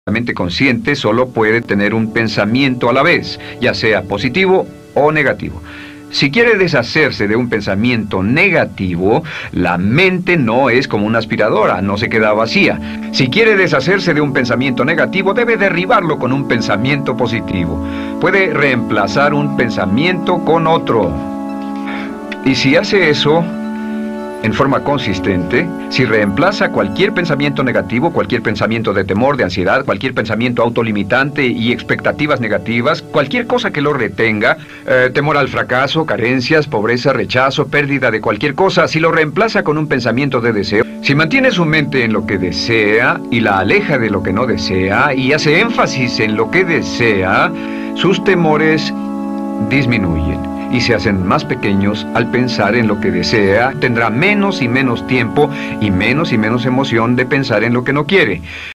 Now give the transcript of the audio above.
La mente consciente solo puede tener un pensamiento a la vez, ya sea positivo o negativo. Si quiere deshacerse de un pensamiento negativo, la mente no es como una aspiradora, no se queda vacía. Si quiere deshacerse de un pensamiento negativo, debe derribarlo con un pensamiento positivo. Puede reemplazar un pensamiento con otro. Y si hace eso en forma consistente, si reemplaza cualquier pensamiento negativo, cualquier pensamiento de temor, de ansiedad, cualquier pensamiento autolimitante y expectativas negativas, cualquier cosa que lo retenga, temor al fracaso, carencias, pobreza, rechazo, pérdida de cualquier cosa, si lo reemplaza con un pensamiento de deseo, si mantiene su mente en lo que desea y la aleja de lo que no desea y hace énfasis en lo que desea, sus temores disminuyen y se hacen más pequeños al pensar en lo que desea. Tendrá menos y menos tiempo y menos emoción de pensar en lo que no quiere.